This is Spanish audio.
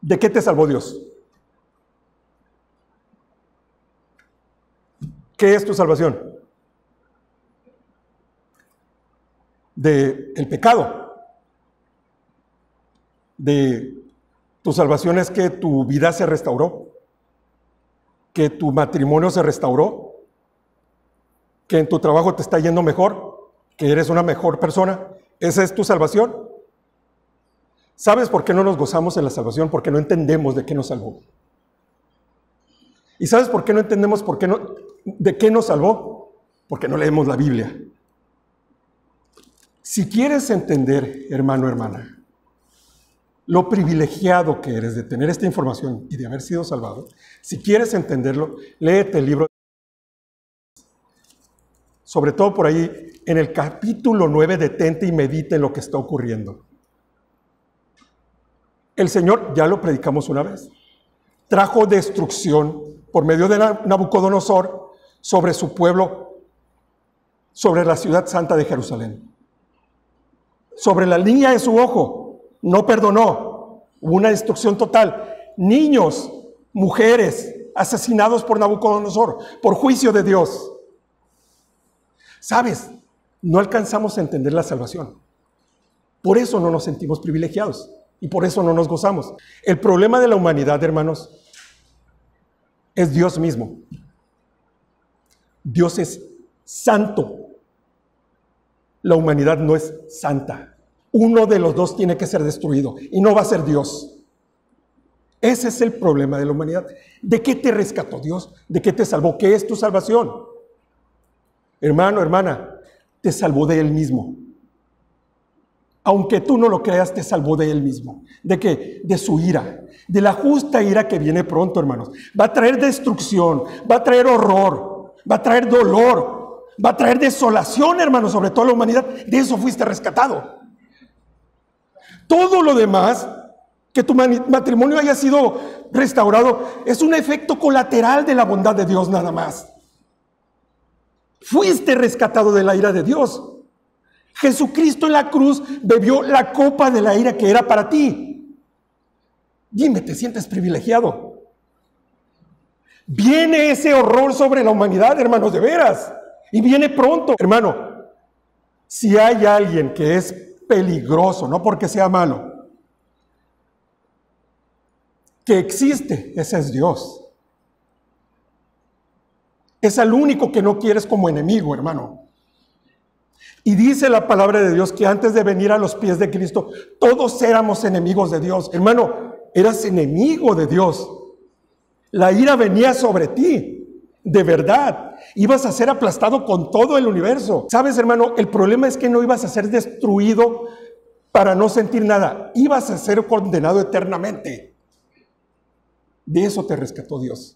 ¿De qué te salvó Dios? ¿Qué es tu salvación? Del pecado. De tu salvación es que tu vida se restauró, que tu matrimonio se restauró, que en tu trabajo te está yendo mejor, que eres una mejor persona. ¿Esa es tu salvación? ¿Sabes por qué no nos gozamos en la salvación? Porque no entendemos de qué nos salvó. ¿Y sabes por qué no entendemos de qué nos salvó? Porque no leemos la Biblia. Si quieres entender, hermano, hermana, lo privilegiado que eres de tener esta información y de haber sido salvado, si quieres entenderlo, léete el libro. Sobre todo por ahí, en el capítulo 9, detente y medita en lo que está ocurriendo. El Señor, ya lo predicamos una vez, trajo destrucción por medio de Nabucodonosor sobre su pueblo, sobre la ciudad santa de Jerusalén. Sobre la línea de su ojo, no perdonó. Hubo una destrucción total. Niños, mujeres, asesinados por Nabucodonosor, por juicio de Dios. ¿Sabes? No alcanzamos a entender la salvación. Por eso no nos sentimos privilegiados y por eso no nos gozamos. El problema de la humanidad, hermanos, es Dios mismo. Dios es santo. La humanidad no es santa. Uno de los dos tiene que ser destruido y no va a ser Dios. Ese es el problema de la humanidad. ¿De qué te rescató Dios? ¿De qué te salvó? ¿Qué es tu salvación? Hermano, hermana, te salvó de Él mismo. Aunque tú no lo creas, te salvó de Él mismo. ¿De qué? De su ira. De la justa ira que viene pronto, hermanos. Va a traer destrucción, va a traer horror, va a traer dolor, va a traer desolación, hermanos, sobre toda la humanidad. De eso fuiste rescatado. Todo lo demás, que tu matrimonio haya sido restaurado, es un efecto colateral de la bondad de Dios nada más. Fuiste rescatado de la ira de Dios. Jesucristo en la cruz bebió la copa de la ira que era para ti. Dime, ¿te sientes privilegiado? Viene ese horror sobre la humanidad, hermanos, de veras. Y viene pronto. Hermano, si hay alguien que es peligroso, no porque sea malo, que existe, ese es Dios. Es al único que no quieres como enemigo, hermano. Y dice la palabra de Dios que antes de venir a los pies de Cristo, todos éramos enemigos de Dios. Hermano, eras enemigo de Dios. La ira venía sobre ti, de verdad. Ibas a ser aplastado con todo el universo. ¿Sabes, hermano? El problema es que no ibas a ser destruido para no sentir nada. Ibas a ser condenado eternamente. De eso te rescató Dios.